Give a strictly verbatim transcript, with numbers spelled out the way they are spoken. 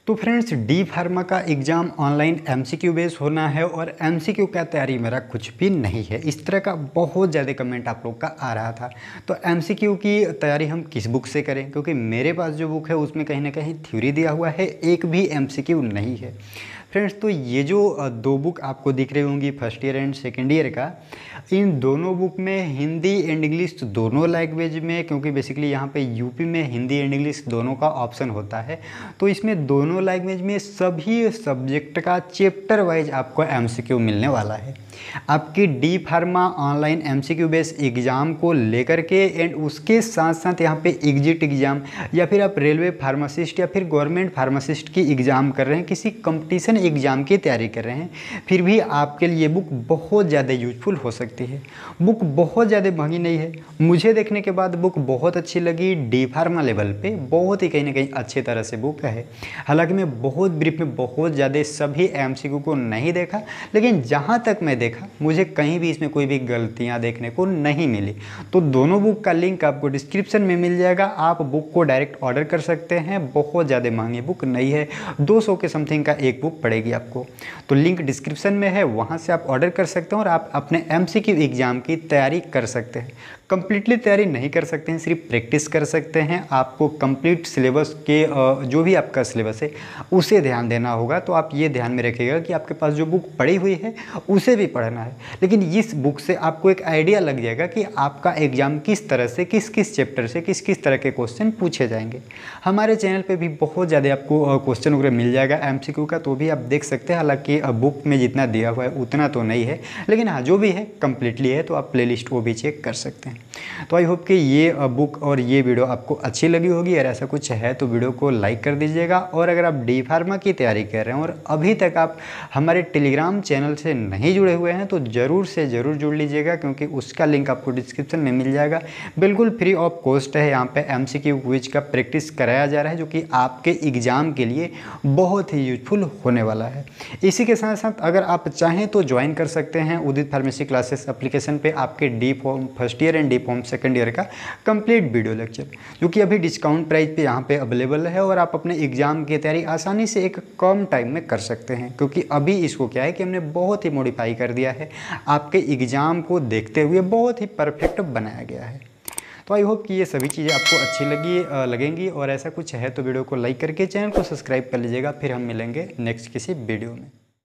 तो friends, D pharma का exam online MCQ base होना है और एमसीक्यू का तैयारी मेरा कुछ भी नहीं है। इस तरह का बहुत ज़्यादा कमेंट आप लोग का आ रहा था। तो एमसीक्यू की तैयारी हम किस बुक से करें, क्योंकि मेरे पास जो बुक है उसमें कहीं ना कहीं थ्योरी दिया हुआ है, एक भी एमसीक्यू नहीं है। फ्रेंड्स, तो ये जो दो बुक आपको दिख रही होंगी first year and second year का, इन दोनों बुक में हिंदी एंड इंग्लिश दोनों लैंग्वेज में, क्योंकि बेसिकली यहाँ पे यूपी में हिंदी एंड इंग्लिश दोनों का ऑप्शन होता है, तो इसमें दोनों लैंग्वेज में सभी सब्जेक्ट का चैप्टर वाइज आपको एमसीक्यू मिलने वाला है। आपकी D pharma online MCQ base exam को लेकर के एंड उसके साथ साथ यहाँ पे एग्जिट एग्ज़ाम या फिर आप रेलवे फार्मासिस्ट या फिर गवर्नमेंट फार्मासिस्ट की एग्ज़ाम कर रहे हैं, किसी कंपटीशन एग्ज़ाम की तैयारी कर रहे हैं, फिर भी आपके लिए बुक बहुत ज़्यादा यूजफुल हो सकती है। बुक बहुत ज़्यादा महंगी नहीं है। मुझे देखने के बाद बुक बहुत अच्छी लगी। डी फार्मा लेवल पे बहुत ही कहीं ना कहीं अच्छी तरह से बुक है। हालांकि मैं बहुत ब्रीफ में बहुत ज़्यादा सभी एमसीक्यू को नहीं देखा, लेकिन जहाँ तक मैं देखा मुझे कहीं भी इसमें कोई भी गलतियाँ देखने को नहीं मिली। तो दोनों बुक का लिंक आपको डिस्क्रिप्शन में मिल जाएगा। आप बुक को डायरेक्ट ऑर्डर कर सकते हैं। बहुत ज़्यादा महंगी बुक नहीं है, दो सौ के समथिंग का एक बुक पड़ेगी आपको। तो लिंक डिस्क्रिप्शन में है, वहाँ से आप ऑर्डर कर सकते हैं और आप अपने एमसीक्यू एग्ज़ाम की तैयारी कर सकते हैं। कंप्लीटली तैयारी नहीं कर सकते हैं, सिर्फ प्रैक्टिस कर सकते हैं। आपको कंप्लीट सिलेबस के जो भी आपका सिलेबस है उसे ध्यान देना होगा। तो आप ये ध्यान में रखिएगा कि आपके पास जो बुक पड़ी हुई है उसे भी पढ़ना है, लेकिन इस बुक से आपको एक आइडिया लग जाएगा कि आपका एग्ज़ाम किस तरह से, किस किस चैप्टर से किस किस तरह के क्वेश्चन पूछे जाएंगे। हमारे चैनल पे भी बहुत ज़्यादा आपको क्वेश्चन वगैरह मिल जाएगा एमसीक्यू का, तो भी आप देख सकते हैं। हालांकि बुक में जितना दिया हुआ है उतना तो नहीं है, लेकिन हाँ जो भी है कम्प्लीटली है, तो आप प्लेलिस्ट वो भी चेक कर सकते हैं। तो आई होप कि ये बुक और ये वीडियो आपको अच्छी लगी होगी। अगर ऐसा कुछ है तो वीडियो को लाइक कर दीजिएगा। और अगर आप डी फार्मा की तैयारी कर रहे हैं और अभी तक आप हमारे टेलीग्राम चैनल से नहीं जुड़े हुए हैं तो ज़रूर से ज़रूर जुड़ लीजिएगा, क्योंकि उसका लिंक आपको डिस्क्रिप्शन में मिल जाएगा। बिल्कुल फ्री ऑफ कॉस्ट है। यहाँ पे एमसीक्यू क्विज का प्रैक्टिस कराया जा रहा है, जो कि आपके एग्ज़ाम के लिए बहुत ही यूजफुल होने वाला है। इसी के साथ साथ अगर आप चाहें तो ज्वाइन कर सकते हैं उदित फार्मेसी क्लासेस एप्लीकेशन पे आपके D pharm first year and D pharm second year का कंप्लीट वीडियो लेक्चर, जो कि अभी डिस्काउंट प्राइस पे यहाँ पे अवेलेबल है। और आप अपने एग्जाम की तैयारी आसानी से एक कम टाइम में कर सकते हैं, क्योंकि अभी इसको क्या है कि हमने बहुत ही मॉडिफाई कर दिया है। आपके एग्ज़ाम को देखते हुए बहुत ही परफेक्ट बनाया गया है। तो आई होप कि ये सभी चीज़ें आपको अच्छी लगी लगेंगी। और ऐसा कुछ है तो वीडियो को लाइक करके चैनल को सब्सक्राइब कर लीजिएगा। फिर हम मिलेंगे नेक्स्ट किसी वीडियो में।